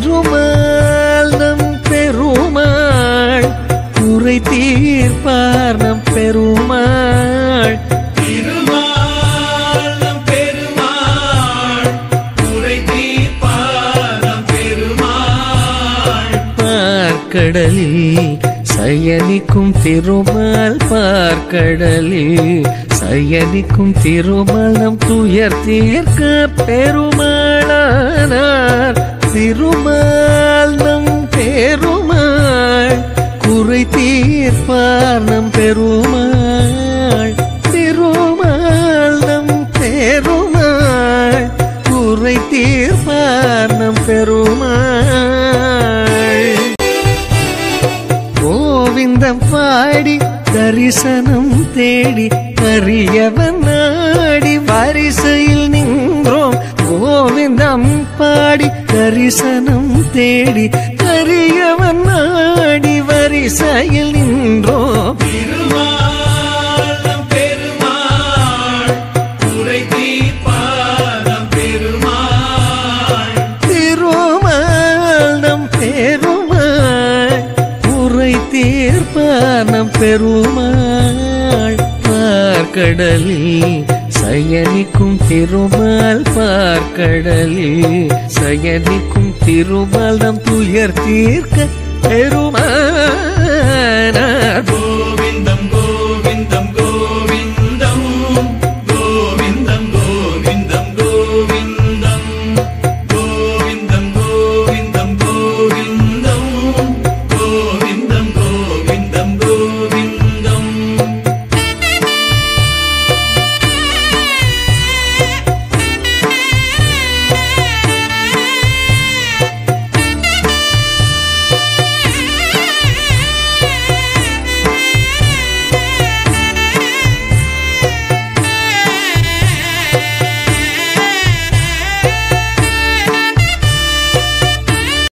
திருமால் நம் பெருமாள் குறை தீர்ப்பார் நம் பெருமாள் திருமால் நம் பெருமாள் குறை தீர்ப்பார் நம் பெருமாள் பார்க்கடலில் சயனிக்கும் திருமால் பார்க்கடலில் சயனிக்கும் திருமால் நம் துயர் தீர்க்க பெருமாளானார் திருமால் நம் பெருமாள் குறை தீர்ப்பார் நம் பெருமாள் திருமால் நம் பெருமாள் குறை தீர்ப்பார் நம் பெருமாள் கோவிந்தம் பாடி தரிசனம் தேடி கரியவன் நாடி வரிசையில் நின்றோம் கோவிந்தம் பாடி தரிசனம் தேடி கரியவன் நாடி வரிசையில் நின்றோம் திருமால் நம் பெருமாள் குறை தீர்ப்பார் நம் பெருமாள் திருமால் நம் பெருமாள் குறை தீர்ப்பார் நம் பெருமாள் பார்க்கடலில் சயனிக்கும் திருமால் பார்க்கடலில் சயனிக்கும் திருமால் நம் துயர் தீர்க்க பெருமாள்